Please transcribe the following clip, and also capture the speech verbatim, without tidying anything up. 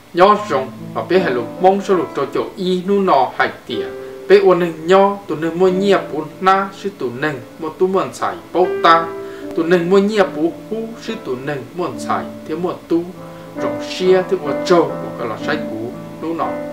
nhỏ rồng và bé hay lục mong số lục cho chỗ y nu nọ hải tỉa bé ôn nâng nhỏ tụ nâng mua nhia bún na sư tụ nâng một tụ mòn xài bốc ta tụ nâng mua nhia bú hú sư tụ nâng mòn xài thiếu một tụ rồng xia thiếu một trâu một cái là sai cú nu nọ